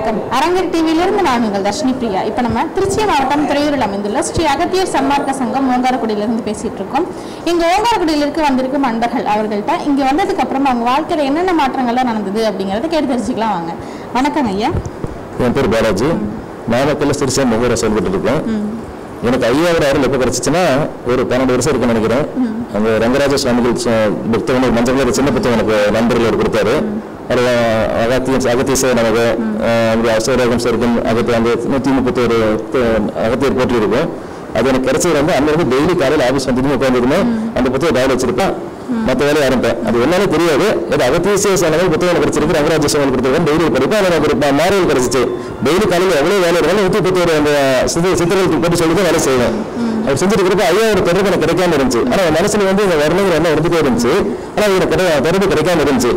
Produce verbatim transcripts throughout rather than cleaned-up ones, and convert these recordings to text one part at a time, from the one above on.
வணக்கம். அரங்கர் டிவியிலிருந்து நான் உங்கள் தர்ஷினி பிரியா. இப்போ நம்ம திருச்சி மாவட்டம் துறையூரில் அமைந்துள்ள ஸ்ரீ அகத்தியர் சன்மார்க்க சங்கம் ஓங்காரக்குடியிலிருந்து பேசிட்டு இருக்கோம். இங்கே ஓங்காரக்குடியிலிருக்கு வந்திருக்கும் அன்பர்கள் அவர்கள்ட்ட இங்கே வந்ததுக்கு அப்புறம் அவங்க வாழ்க்கையில் என்னென்ன மாற்றங்கள்லாம் நடந்தது அப்படிங்கிறத கேட்டு தெரிஞ்சுக்கலாம் வாங்க. வணக்கம் ஐயா. என் பேர் பாலாஜி. நாமக்கல்ல திருச்சியா முகவரை செயல்பட்டு இருக்கேன். எனக்கு ஐயாயிரம் ஆயிரம் எப்போ கிடைச்சிச்சுன்னா ஒரு பன்னெண்டு வருஷம் இருக்குன்னு நினைக்கிறேன். அந்த ரங்கராஜ சுவாமிகள் புத்தகம் மஞ்சள் சின்ன புத்தகம் எனக்கு நண்பர்கள் கொடுத்தாரு. அது அகத்தியம் அகத்தீச நமக்கு அசோரகம் சரிக்கும் அகத்திய அந்த நூற்றி முப்பத்தி ஒரு அகத்தியர் போட்டி இருக்கும். அது எனக்கு கிடைச்சது வந்து அன்னைக்கு டெய்லி காலையில் ஆஃபீஸ் வந்து உட்காந்துருந்தேன். அந்த புத்தகம் டயல் வச்சிருப்பேன், மற்ற வேலையை ஆரம்பிப்பேன். அது என்னன்னு தெரியாது. அது அகத்தீச சனங்கள் புத்தகம் கிடைச்சிருக்கு, ரங்கராஜ சுவாமிகள் கொடுத்துருக்கேன். டெய்லி படிப்பேன். அதில் எனக்கு ஒரு மாறுதல் கிடைச்சிச்சு. டெய்லி காலையில் எவ்வளோ வேலை இருந்தாலும் நூற்றி முப்பத்தி ஒரு அந்த சித்த சித்திரங்களுக்கு போட்டு சொல்லி தான் வேலை செய்வேன். அவர் செஞ்சுட்டு இருக்க ஐயா ஒரு தொடர்பு எனக்கு கிடைக்காம இருந்துச்சு. ஆனால் மனசுல வந்து இந்த வரணுங்கிற எண்ணம் இருந்துட்டே இருந்துச்சு. ஆனால் இவரை கிடை தொடர்பு கிடைக்காம இருந்துச்சு.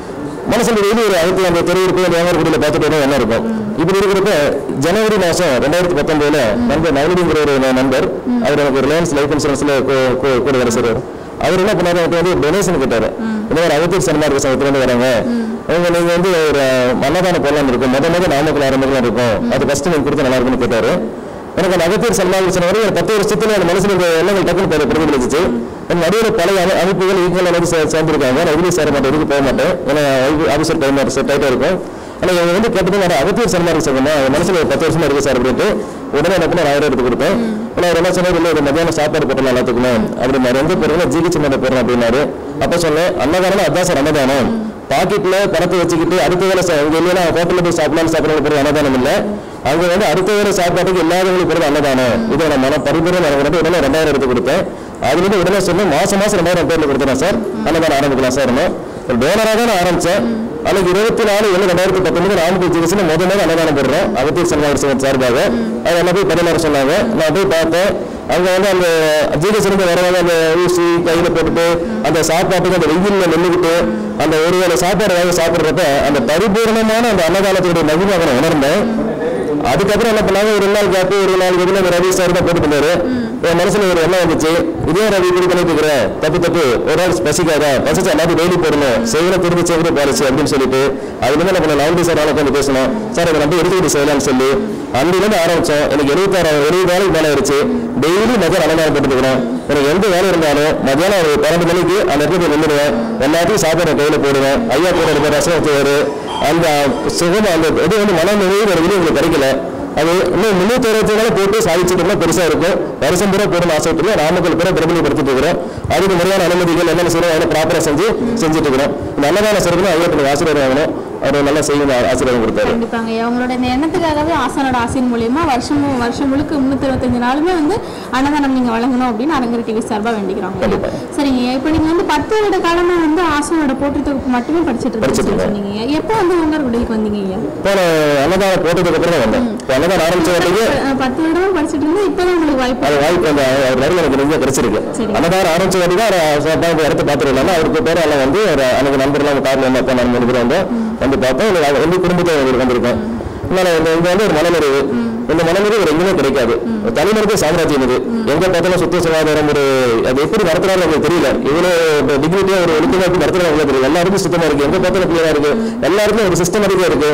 மனசுல டெய்லி ஒரு அழுத்தி அந்த தெருவுக்கு வியாபாரக்குடியில் பார்த்துட்டு என்ன இருக்கும். இப்படி இருக்கிறப்ப ஜனவரி மாதம் ரெண்டாயிரத்தி பத்தொன்பதுல நண்பர் நவனிங்கிற ஒரு நண்பர், அவர் எனக்கு ரிலையன்ஸ் லைஃப் இன்சூரன்ஸ்ல கூட வேலை செய்வார். அவர் என்ன பண்ணாரு, வந்து டொனேஷன் கேட்டாரு. இந்த மாதிரி அகத்தியர் சன்மார்க்க சங்கத்திலிருந்து வராங்க, அவங்க நீங்க வந்து ஒரு அன்னதானம் போடலான்னு இருக்கும், முத முத நாமக்கல் ஆரம்பிக்கலாம் இருக்கும், அது ஃபர்ஸ்ட் நீங்க கொடுத்தா நல்லா இருக்குன்னு கேட்டாரு. எனக்கு அந்த அகத்தியர் சன்மார்க்க சங்கம் வரை பத்து வருஷத்துல அந்த மனசுல இந்த எண்ணங்கள் டக்குன்னு பிரதிபலிச்சு. என் நடுவில் பழைய அமைப்புகள் ஈக்குவல் அளவுக்கு சேர்ந்துருக்காங்க. நான் இதுலேயும் சேர மாட்டேன், இதுக்கு போக மாட்டேன், ஏன்னா ஆஃபீஸர் டைம் செட் ஆகிட்டே இருக்கும். ஆனால் இவங்க வந்து கேட்டது வேறு அகத்தியர் சன்மார்க்க சங்கம் மனசுல பத்து வருஷமா இருக்கு சார் அப்படின்ட்டு உடனே எனக்கு நான் ஆயிரம் எடுத்து கொடுத்தேன். ஆனால் அவர் என்ன சொன்னார், இல்லை ஒரு மத்தியானம் சாப்பாடு போட்டலாம் எல்லாத்துக்குமே அப்படின்னாரு. எந்த பேருனா ஜிகிச்சு மேலே போடுறேன் அப்படின்னாரு. அப்போ சொன்னேன், அன்னதானம் அதான் சார் அன்னதானம். பாக்கெட்ல பணத்தை வச்சுக்கிட்டு அடுத்த வேலை இல்லைன்னா ஹோட்டலில் போய் சாப்பிடலாம் சாப்பிடலாம் போகிறது அன்னதானம் இல்லை. அவங்க வந்து அடுத்த வேலை சாப்பாட்டுக்கு இல்லாதவங்களுக்கு போகிறது அன்னதானம். இதை நான் மன பரிபூர்ணம் நடக்கிறது. உடனே ரெண்டாயிரம் எடுத்து கொடுத்தேன். அதுலேருந்து உடனே சொன்னேன், மாசம் மாசம் ரெண்டாயிரம் பேர்ல கொடுத்துறேன் சார், அன்னதானம் ஆரம்பிக்கலாம் சார். ஒரு டோனராக தான் நான் ஆரம்பிச்சேன். அன்னைக்கு இருபத்தி நாலு ஏழு ரெண்டாயிரத்தி பத்தொன்பது நாமக்கல் ஜிஎஸ்ல முதல் முதல் அன்னதானம் போடுறேன் அகத்தியர் சன்மார்க்க சார்பாக. அது என்ன போய் பதினாறு சொன்னாங்க. நான் போய் பார்த்தேன். அங்க வந்து அந்த ஜிஎஸ் இருந்து வரவங்க அந்த ஊசி கையில போட்டுட்டு அந்த சாப்பாட்டுக்கு அந்த வெயில்ல நின்றுக்கிட்டு அந்த ஒரு வேளை சாப்பாடு வாங்கி சாப்பிட்றப்ப அந்த பரிபூர்ணமான அந்த அன்னதானத்துடைய மகிழ்வாக நான் உணர்ந்தேன். அதுக்கப்புறம் என்ன பண்ணாங்க, ஒரு நாள் கேப்பு ஒரு நாள் எதுல ரவி சார் தான் போட்டு பண்ணாரு. என் மனசுல ஒரு எண்ணம் வந்துச்சு, இதே ரவி இப்படி பண்ணிட்டு இருக்கிறேன், தப்பு தப்பு, ஒரு நாள் பசிக்காதா, பசிச்சா எல்லாத்தையும் டெய்லி போடணும், செய்கிற திரும்பி செய்கிற பாலிசி அப்படின்னு சொல்லிட்டு அதுலேருந்து என்ன பண்ண நவம்பர் சார் நாளைக்கு வந்து பேசணும் சார், அதை நம்பி எடுத்துக்கிட்டு செய்யலாம்னு சொல்லி அன்றிலேருந்து ஆரம்பிச்சோம். எனக்கு எழுபத்தாறாயிரம் எழுபது நாளைக்கு மேலே ஆயிடுச்சு. டெய்லி மதியம் அன்னதானம் போட்டுக்கிறேன். எனக்கு எந்த வேலை இருந்தாலும் மதியானம் ஒரு பன்னெண்டு மணிக்கு அந்த இடத்துல போய் நின்றுடுவேன். எல்லாத்தையும் சாப்பாடு கையில் போடுவேன். ஐயா கூட இருக்க ரசம் வச்சுவாரு. அந்த சுகம் அந்த இது வந்து மன நிறைவு ஒரு வெளியே உங்களுக்கு கிடைக்கல. அது இன்னும் முன்னூத்தி அறுபத்தி நாள் போட்டு சாதிச்சுட்டு பெருசா இருக்கும். வருஷம் பூரா போடணும் ஆசைப்பட்டு நாமக்கல் பூரா பிரபலப்படுத்திட்டு இருக்கிறோம். அதுக்கு முறையான அனுமதிகள் என்னென்ன செய்யணும் அதெல்லாம் ப்ராப்பரா செஞ்சு செஞ்சுட்டு இருக்கிறோம். இந்த நல்லதான சிறப்பு ஐயா ஆசீர்வாதம் வாங்கணும். அவர் நல்லா செய்ய ஆசீர்வாதம் கொடுத்தாரு. கண்டிப்பாங்க. அவங்களோட இந்த எண்ணத்துக்காகவே ஆசானோட ஆசையின் மூலியமா வருஷம் வருஷம் முழுக்க முன்னூத்தி இருபத்தஞ்சு நாளுமே வந்து அன்னதானம் நீங்க வழங்கணும் அப்படின்னு அரங்கர் டிவி சார்பா வேண்டிக்கிறோம். சரிங்க. இப்போ நீங்க வந்து பத்து வருட காலமா வந்து ஆசானோட போட்டி தொகுப்பு மட்டுமே படிச்சுட்டு இருக்கீங்க சொன்னீங்க. எப்போ வந்து ஓங்காரக்குடிக்கு வந்தீங்க ஐயா? இப்போ அன்னதானம் போட்டதுக்கு அப்புறம் தான் வந்தேன். அன்னதானம் ஆரம்பிச்ச பத்து வருடமா படிச்சுட்டு இருந்தா இப்பதான் உங்களுக்கு வாய்ப்பு அது வாய்ப்பு அந்த எனக்கு நிறைய கிடைச்சிருக்கு. அன்னதானம் ஆரம்பிச்ச வரைக்கும் இடத்த பார்த்துருந்தாங்க. அவருக்கு பேர் எல்லாம் வந்து எனக்கு நண்பர்லாம் காரில் வந்து அப்போ நான் மூணு பேர் வந்து வந்து பார்த்தோம். வந்து குடும்பத்தை வந்திருக்கேன். இங்க வந்து ஒரு மனநிறைவு. இந்த மனநிறைவு ஒரு எங்குமே கிடைக்காது. தனிமனித சாம்ராஜ்யம் இது. எங்க பார்த்தாலும் சுத்த சுகாதாரம் ஒரு அது எப்படி நடத்துறாங்க எனக்கு தெரியல. இவ்வளவு டிகிரிட்டியா ஒரு ஒழுக்கமா எப்படி நடத்துறாங்க தெரியல. எல்லாருக்கும் சுத்தமா இருக்கு, எங்க பார்த்தாலும் கிளியரா இருக்கு, எல்லாருக்கும் ஒரு சிஸ்டமேட்டிக்கா இருக்கு.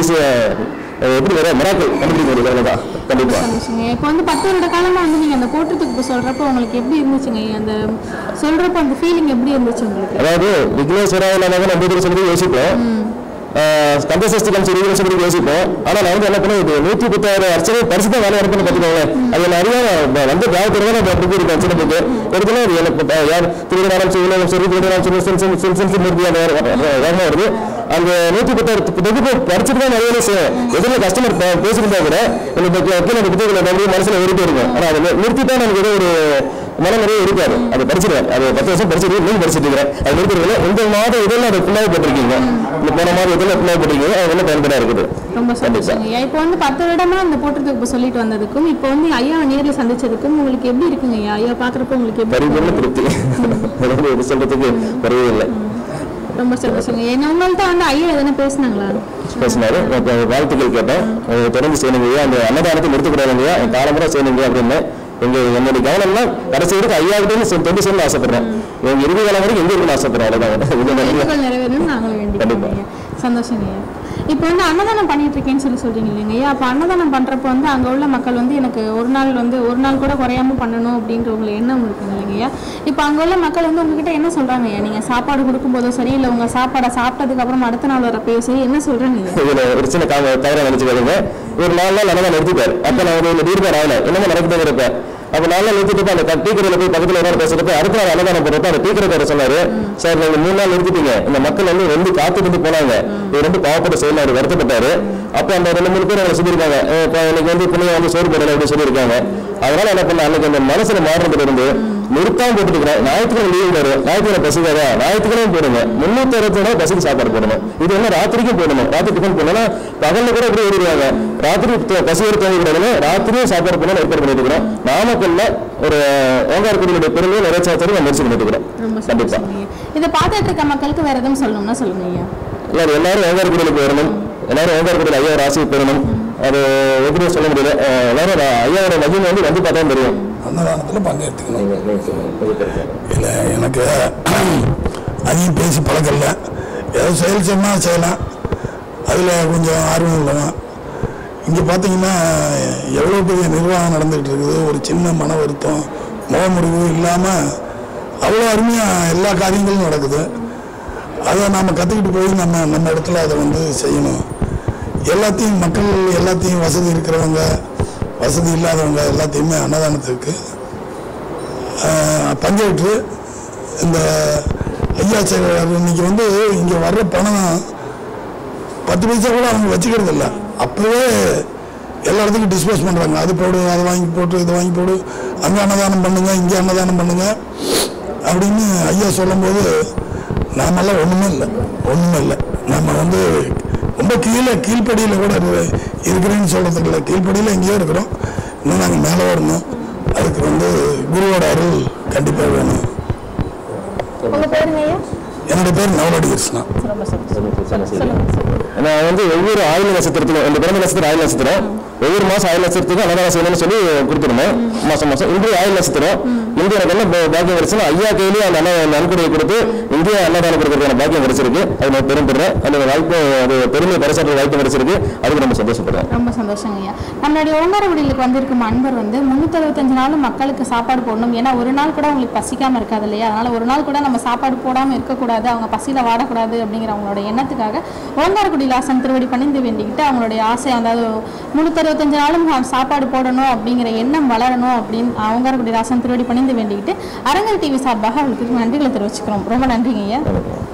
எப்படி வர மிராக்கிள் கண்டுபிடிக்க கண்டிப்பா. இப்போ வந்து பத்து வருட காலமா வந்து நீங்க அந்த போற்றத்துக்கு சொல்றப்ப உங்களுக்கு எப்படி இருந்துச்சுங்க? அந்த சொல்றப்ப அந்த ஃபீலிங் எப்படி இருந்துச்சு உங்களுக்கு? அதாவது விக்னேஸ்வராக நம்ம சொல்லி யோசிப்போம், கந்தசஷ்டி சரி யோசிப்போம். ஆனா நான் வந்து என்ன பண்ணேன், நூத்தி பத்தாயிரம் அர்ச்சனை பரிசு தான் வேலை வரப்புன்னு பார்த்துக்கோங்க. அது நிறைய வந்து கிராமத்துல நம்ம அப்படி இருக்கு அர்ச்சனைக்கு எடுத்துல யார் திருவிழாம் சிவனம் சரி திருவிழா வேகமா வருது. அந்த நூத்தி பத்தாயிரம் தொகுப்பு படிச்சுட்டு தான் நிறைய செய்யும். எதிரில் கஸ்டமர் பேசிருந்தா கூட எனக்கு புத்தகங்களை மனசுல ஏறிட்டே இருக்கும். ஆனா அதை நிறுத்திட்டா நமக்கு ஏதோ ஒரு மன நிறைய இருக்காது. அது படிச்சிருவேன். அது பத்து வருஷம் படிச்சிருக்கு, நீங்க படிச்சுட்டு இருக்கிறேன். அது நிறுத்திருக்கல. இந்த மாதம் இதெல்லாம் அதை ஃபுல்லாக போட்டிருக்கீங்க. இந்த போன மாதம் இதெல்லாம் ஃபுல்லாக போட்டிருக்கீங்க. அது வந்து பயன்படா இருக்குது. ரொம்ப சந்தோஷம். இப்போ வந்து பத்து வருடமா அந்த போட்டத்துக்கு சொல்லிட்டு வந்ததுக்கும் இப்போ வந்து ஐயா நேரில் சந்திச்சதுக்கும் உங்களுக்கு எப்படி இருக்குங்க? ஐயா பாக்குறப்ப உங்களுக்கு எப்படி பரிபூர்ண திருப்தி சொல்றதுக்கு குறைவே இல்லை. ரொம்ப சந்தோஷங்க. என்ன உங்கள்கிட்ட வந்து ஐயா எதனா பேசினாங்களா? பேசினாரு. வாழ்த்துக்கள் கேட்டேன். தொடர்ந்து செய்யணுங்க, அந்த அன்னதானத்தை நிறுத்தக்கூடாதுங்க, காலமுறை செய்யணுங்க அப்படின்னு. எங்க என்னுடைய கவனம்னா கடைசி வரைக்கும் ஐயாவிட்டு தொண்டு செய்யணும்னு ஆசைப்படுறேன். எங்க இறுதி காலம் வரைக்கும் எங்க இருக்குன்னு ஆசைப்படுறேன். அவ்வளவுதான். நிறைவேறணும் நாங்களும் வேண்டிக்கிறோம். சந்தோஷங்க. இப்போ வந்து அன்னதானம் பண்ணிட்டு இருக்கேன்னு சொல்லி சொல்றீங்க இல்லைங்க ஐயா, அப்போ அன்னதானம் பண்றப்போ வந்து அங்கே உள்ள மக்கள் வந்து எனக்கு ஒரு நாள் வந்து ஒரு நாள் கூட குறையாம பண்ணணும் அப்படின்ற உங்களுக்கு எண்ணம் இருக்குங்க இல்லைங்க ஐயா. இப்போ அங்கே உள்ள மக்கள் வந்து உங்ககிட்ட என்ன சொல்றாங்க ஐயா? நீங்க சாப்பாடு கொடுக்கும்போதும் சரி, இல்லை உங்க சாப்பாடை சாப்பிட்டதுக்கு அப்புறம் அடுத்த நாள் வரப்போ சரி, என்ன சொல்றாங்க ஐயா? ஒரு சின்ன தவறை நினைச்சுக்காதுங்க. ஒரு நாலு நாள் அன்னதானம் நிறுத்திப்பார். அப்ப நான் ஒரு வீடுபார் ஆகல என்னமா நடக்குது இருப்பேன். அப்ப நாலு நாள் நிறுத்திட்டு அந்த டீ கடையில போய் பக்கத்துல ஒரு பேசுறப்ப அடுத்த நாள் அன்னதானம் போடுறப்ப அந்த டீ கடைக்கார சொன்னாரு, சார் நீங்க மூணு நாள் நிறுத்திட்டீங்க, இந்த மக்கள் வந்து ரெண்டு காத்துட்டு போனாங்க, இது ரெண்டு பாவப்பட்ட செயல் அவர் வருத்தப்பட்டாரு. அப்ப அந்த ரெண்டு மூணு பேர் அவங்க சொல்லியிருக்காங்க, இன்னைக்கு வந்து பிள்ளைங்க வந்து சோறு போடல அப்படின்னு சொல்லியிருக்காங்க. அதனால என்ன பண்ண அன்னைக்கு அந்த மனசுல மாறுறதுல இருந்து நிறுத்தாம போட்டுக்கிறேன். ஞாயிற்றுக்கிழமை லீவ் வரும், ஞாயிற்றுக்கிழமை பசிக்காதா, ஞாயிற்றுக்கிழமை போடுங்க, முன்னூத்தி அறுபத்தி நாள் பசிக்கு சாப்பாடு போடணும். இது என்ன ராத்திரிக்கும் போடணும், ராத்திரி டிஃபன் போடணும்னா பகல்ல கூட எப்படி ஓடிடுவாங்க, ராத்திரி பசி எடுத்து வாங்கிக்கூடாதுன்னு ராத்திரியும் சாப்பாடு போடணும் ஏற்பாடு பண்ணிட்டு இருக்கிறோம். நாமக்கல்ல ஒரு ஓங்காரக்குடியினுடைய பெருமையை நிறைச்சாத்தரி நான் முயற்சி பண்ணிட்டு இருக்கிறோம். கண்டிப்பா இதை பார்த்துட்டு இருக்க மக்களுக்கு வேற எதுவும் சொல்லணும்னா சொல்லுங்க ஐயா. எல்லாரும் எல்லாரும் ஓங்காரக்குடியிலுக்கு வரணும், எல்லாரும் ஓங்காரக்குடியில் ஐயாவோட ஆசையை பெறணும். அது எப்படியும் சொல்ல முடியல, எல்லாரும் ஐயாவோட மகிமை வந்து வந்து பார்த்தா தெரியும். அன்னதானத்தில் பங்கேற்றுக்கணும். இல்லை எனக்கு அதையும் பேசி பழக்கம் இல்லை, ஏதோ செயல் சொன்னால் செய்யலாம், அதில் கொஞ்சம் ஆர்வம் உள்ளவன். இங்கே பார்த்தீங்கன்னா எவ்வளோ பெரிய நிர்வாகம் நடந்துகிட்டு இருக்குது, ஒரு சின்ன மன வருத்தம் முகமுறிவு இல்லாமல் அவ்வளோ அருமையாக எல்லா காரியங்களும் நடக்குது. அதை நாம் கற்றுக்கிட்டு போய் நம்ம நம்ம இடத்துல அதை வந்து செய்யணும். எல்லாத்தையும் மக்கள் எல்லாத்தையும் வசதி இருக்கிறவங்க வசதி இல்லாதவங்க எல்லாத்தையுமே அன்னதானத்துக்கு பங்கேற்று இந்த ஐயா செயலர் இன்னைக்கு வந்து இங்கே வர்ற பணம் பத்து பைசா கூட அவங்க வச்சுக்கிறது இல்லை, அப்போவே எல்லா இடத்துக்கும் டிஸ்போஸ் பண்ணுறாங்க. அது போடு, அதை வாங்கி போட்டு, இதை வாங்கி போடு, அங்கே அன்னதானம் பண்ணுங்க, இங்கே அன்னதானம் பண்ணுங்க அப்படின்னு ஐயா சொல்லும்போது நாமெல்லாம் ஒன்றுமே இல்லை ஒன்றுமே இல்லை நம்ம வந்து ரொம்ப கீழே கீழ்ப்படியில் கூட இருக்கிறேன்னு சொல்கிறதுக்கு இல்லை, கீழ்ப்படியில் எங்கேயோ இருக்கிறோம், இன்னும் நாங்கள் மேலே வரணும். அதுக்கு வந்து குருவோட அருள் கண்டிப்பாக வேணும். என்னோட பேர் நவலடி கிருஷ்ணா. நான் வந்து ஒவ்வொரு ஆயுள் நட்சத்திரத்துக்கும் இந்த பிறந்த நட்சத்திரம் ஆயுள் நட்சத்திரம் ஒவ்வொரு மாதம் ஆயுள் நட்சத்திரத்துக்கும் அன்னதானம் செய்யணும்னு சொல்லி கொடுத்துருந்தோம். மாதம் மாதம் இந்திய ஆயுள் நட்சத்திரம் இந்திய எனக்கு என்ன பாக்கியம் கிடைச்சுன்னா ஐயா கையிலேயே அந்த அன்ன நன்கொடையை கொடுத்து இந்திய அன்னதானம் கொடுக்கறதுக்கான பாக்கியம் கிடைச்சிருக்கு. அது நான் பெரும்படுறேன். அந்த வாய்ப்பு அது பெருமை பரிசாற்ற வாய்ப்பு கிடைச்சிருக்கு. அதுக்கு ரொம்ப சந்தோஷப்படுறேன். ரொம்ப சந்தோஷம் ஐயா. நம்மளுடைய ஓங்காரக்குடியிலுக்கு வந்திருக்கும் அன்பர் வந்து முன்னூத்தி அறுபத்தஞ்சு நாளும் மக்களுக்கு சாப்பாடு போடணும். ஏன்னா ஒரு நாள் கூட அவங்களுக்கு பசிக்காம இருக்காது இல்லையா, அதனால ஒரு நாள் கூட நம்ம சாப்பாடு போடாமல் இருக்கக்கூடாது, அவங்க பசியில வாடக்கூடாது அப்படிங்கிற அவங்களோட எண்ணத்துக்காக ஓங்காரக்குடியில் ஆசன் திருவடி பணிந்து வேண்டிக்கிட்டு அவங்களுடைய ஆசை, அதாவது முன்னூத்தி அறுபத்தஞ்சு நாளும் சாப்பாடு போடணும் அப்படிங்கிற எண்ணம் வளரணும் அப்படின்னு ஓங்காரக்குடியில் ஆசன் திருவடி பணிந்து வேண்டிக்கிட்டு அரங்கல் டிவி சார்பாக அவங்களுக்கு நன்றிகளை தெரிவிச்சுக்கிறோம். ரொம்ப நன்றிங்க ஐயா.